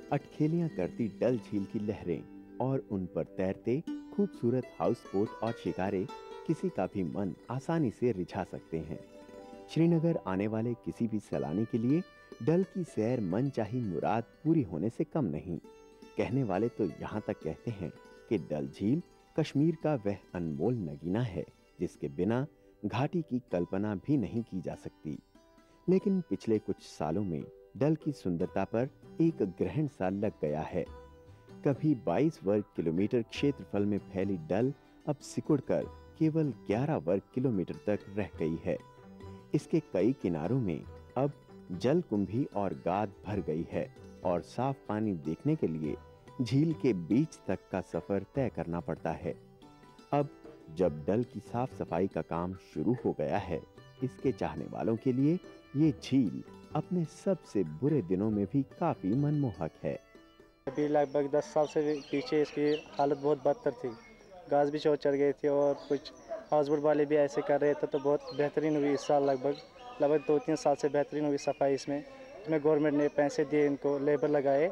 अटखेलियां करती डल झील की लहरें और उन पर तैरते खूबसूरत हाउस बोट और शिकारे किसी का भी मन आसानी से रिझा सकते हैं। श्रीनगर आने वाले किसी भी सैलानी के लिए डल की सैर मनचाही मुराद पूरी होने से कम नहीं। कहने वाले तो यहाँ तक कहते हैं कि डल झील कश्मीर का वह अनमोल नगीना है जिसके बिना घाटी की कल्पना भी नहीं की जा सकती। लेकिन पिछले कुछ सालों में डल की सुंदरता पर एक ग्रहण सा लग गया है। कभी 22 वर्ग किलोमीटर क्षेत्रफल में फैली डल अब सिकुड़कर केवल 11 वर्ग किलोमीटर तक रह गई है। इसके कई किनारों में अब जलकुंभी और गाद भर गई है और साफ पानी देखने के लिए झील के बीच तक का सफर तय करना पड़ता है। अब जब डल की साफ सफाई का काम शुरू हो गया है, इसके चाहने वालों के लिए ये झील अपने सबसे बुरे दिनों में भी काफी मनमोहक है। अभी लगभग 10 साल से पीछे इसकी हालत बहुत बदतर थी। घास भी चढ़ गई थी और कुछ हाउसबोट वाले भी ऐसे कर रहे थे, तो बहुत बेहतरीन हुई इस साल। लगभग 2-3 साल से बेहतरीन हुई सफाई इसमें गवर्नमेंट ने पैसे दिए, इनको लेबर लगाए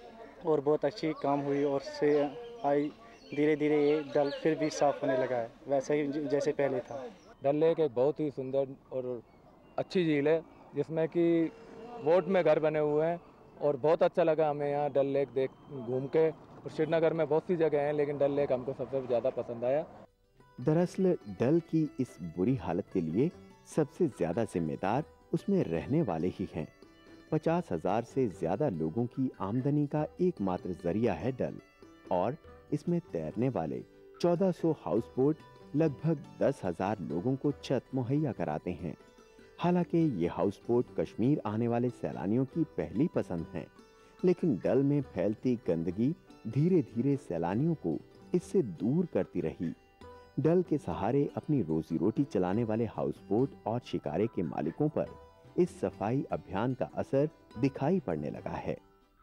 और बहुत अच्छी काम हुई और से आई। धीरे धीरे ये डल फिर भी साफ होने लगा है, वैसे ही जैसे पहले था। डल लेक एक बहुत ही सुंदर और अच्छी झील है जिसमें कि बोट में घर बने हुए हैं और बहुत अच्छा लगा हमें यहाँ डल लेक देख घूम के। और श्रीनगर में बहुत सी जगह हैं लेकिन डल लेक हमको सबसे ज़्यादा पसंद आया। दरअसल डल की इस बुरी हालत के लिए सबसे ज्यादा जिम्मेदार उसमें रहने वाले ही हैं। 50,000 से ज्यादा लोगों की आमदनी का एकमात्र जरिया है डल और इसमें तैरने वाले 1400 हाउस बोट लगभग 10,000 लोगों को छत मुहैया कराते हैं। हालांकि ये हाउस बोट कश्मीर आने वाले सैलानियों की पहली पसंद हैं, लेकिन डल में फैलती गंदगी धीरे धीरे सैलानियों को इससे दूर करती रही। डल के सहारे अपनी रोजी रोटी चलाने वाले हाउस बोट और शिकारे के मालिकों पर इस सफाई अभियान का असर दिखाई पड़ने लगा है।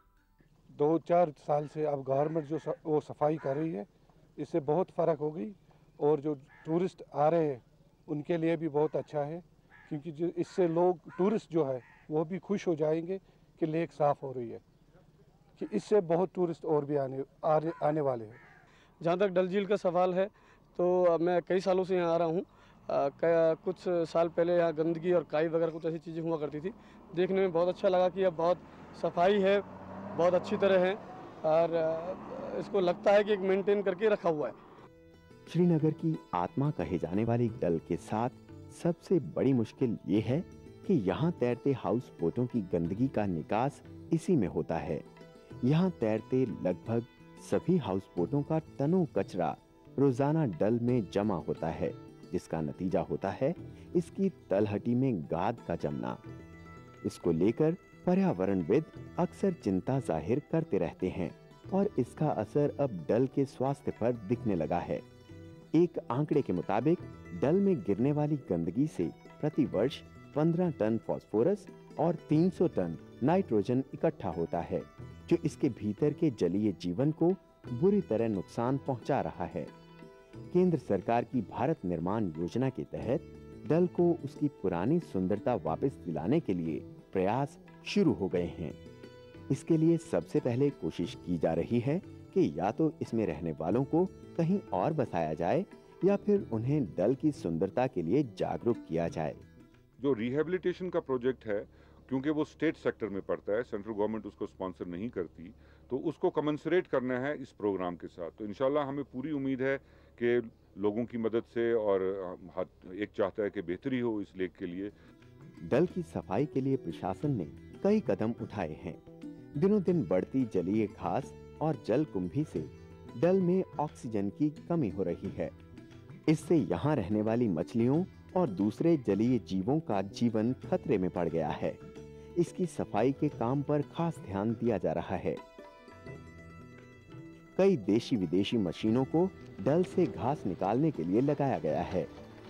2-4 साल से अब गवर्नमेंट वो सफाई कर रही है, इससे बहुत फ़र्क हो गई और जो टूरिस्ट आ रहे हैं उनके लिए भी बहुत अच्छा है, क्योंकि जो इससे लोग टूरिस्ट जो है वो भी खुश हो जाएंगे कि लेक साफ़ हो रही है, कि इससे बहुत टूरिस्ट और भी आने वाले हैं। जहाँ तक डल झील का सवाल है तो मैं कई सालों से यहाँ आ रहा हूँ। कुछ साल पहले यहाँ गंदगी और काई वगैरह कुछ ऐसी चीज़ें हुआ करती थी। देखने में बहुत अच्छा लगा कि अब बहुत सफाई है, बहुत अच्छी तरह है और इसको लगता है कि एक मेंटेन करके रखा हुआ है। श्रीनगर की आत्मा कहे जाने वाली डल के साथ सबसे बड़ी मुश्किल ये है कि यहाँ तैरते हाउस बोटों की गंदगी का निकास इसी में होता है। यहाँ तैरते लगभग सभी हाउस बोटों का टनों कचरा रोजाना डल में जमा होता है, जिसका नतीजा होता है इसकी तलहटी में गाद का जमना। इसको लेकर पर्यावरणविद अक्सर चिंता जाहिर करते रहते हैं और इसका असर अब डल के स्वास्थ्य पर दिखने लगा है। एक आंकड़े के मुताबिक डल में गिरने वाली गंदगी से प्रति वर्ष 15 टन फास्फोरस और 300 टन नाइट्रोजन इकट्ठा होता है, जो इसके भीतर के जलीय जीवन को बुरी तरह नुकसान पहुंचा रहा है। केंद्र सरकार की भारत निर्माण योजना के तहत डल को उसकी पुरानी सुंदरता वापस दिलाने के लिए प्रयास शुरू हो गए हैं। इसके लिए सबसे पहले कोशिश की जा रही है कि या तो इसमें रहने वालों को कहीं और बसाया जाए या फिर उन्हें डल की सुंदरता के लिए जागरूक किया जाए। जो रिहेबिलिटेशन का प्रोजेक्ट है, क्योंकि वो स्टेट सेक्टर में पड़ता है, सेंट्रल गवर्नमेंट उसको स्पॉन्सर नहीं करती, तो उसको कमेंसरेट करना है इस प्रोग्राम के साथ। तो इंशाल्लाह हमें पूरी उम्मीद है कि लोगों की मदद से, और एक चाहता है कि बेहतरी हो इस लेक के लिए। डल की सफाई के लिए प्रशासन ने कई कदम उठाए हैं। दिनों दिन बढ़ती जलीय घास और जलकुंभी से डल में ऑक्सीजन की कमी हो रही है। इससे यहाँ रहने वाली मछलियों और दूसरे जलीय जीवों का जीवन खतरे में पड़ गया है। इसकी सफाई के काम पर खास ध्यान दिया जा रहा है। कई देशी विदेशी मशीनों को डल से घास निकालने के लिए लगाया गया है।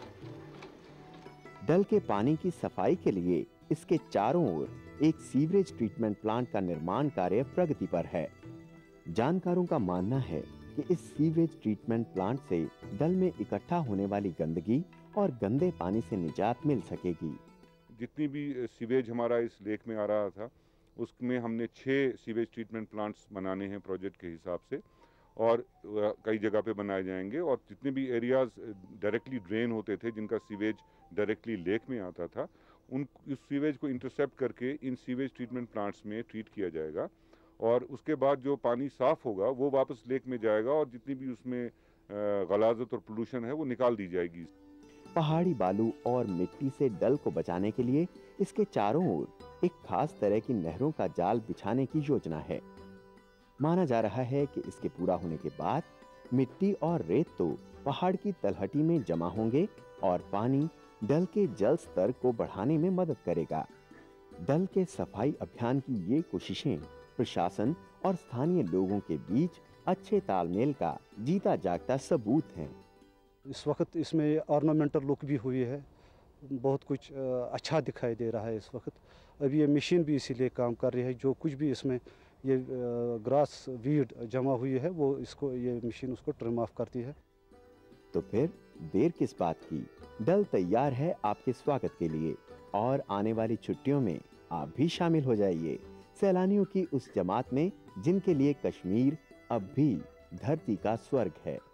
डल के पानी की सफाई के लिए इसके चारों ओर एक सीवरेज ट्रीटमेंट प्लांट का निर्माण कार्य प्रगति पर है। जानकारों का मानना है कि इस सीवरेज ट्रीटमेंट प्लांट से डल में इकट्ठा होने वाली गंदगी और गंदे पानी से निजात मिल सकेगी। जितनी भी सीवेज हमारा इस लेक में आ रहा था, उसमें हमने 6 सीवेज ट्रीटमेंट प्लांट्स बनाने हैं प्रोजेक्ट के हिसाब से, और कई जगह पे बनाए जाएंगे। और जितने भी एरियाज़ डायरेक्टली ड्रेन होते थे, जिनका सीवेज डायरेक्टली लेक में आता था, उन इस सीवेज को इंटरसेप्ट करके इन सीवेज ट्रीटमेंट प्लांट्स में ट्रीट किया जाएगा, और उसके बाद जो पानी साफ़ होगा वो वापस लेक में जाएगा, और जितनी भी उसमें गलाजत और पोल्यूशन है वो निकाल दी जाएगी। पहाड़ी बालू और मिट्टी से डल को बचाने के लिए इसके चारों ओर एक खास तरह की नहरों का जाल बिछाने की योजना है। माना जा रहा है कि इसके पूरा होने के बाद मिट्टी और रेत तो पहाड़ की तलहटी में जमा होंगे और पानी डल के जल स्तर को बढ़ाने में मदद करेगा। डल के सफाई अभियान की ये कोशिशें प्रशासन और स्थानीय लोगों के बीच अच्छे तालमेल का जीता जागता सबूत हैं। इस वक्त इसमें ऑर्नामेंटल लुक भी हुई है, बहुत कुछ अच्छा दिखाई दे रहा है इस वक्त। अभी ये मशीन भी इसीलिए काम कर रही है, जो कुछ भी इसमें ये ग्रास वीड जमा हुई है वो इसको ये मशीन उसको ट्रिम ऑफ करती है। तो फिर देर किस बात की, डल तैयार है आपके स्वागत के लिए, और आने वाली छुट्टियों में आप भी शामिल हो जाइए सैलानियों की उस जमात में जिनके लिए कश्मीर अब भी धरती का स्वर्ग है।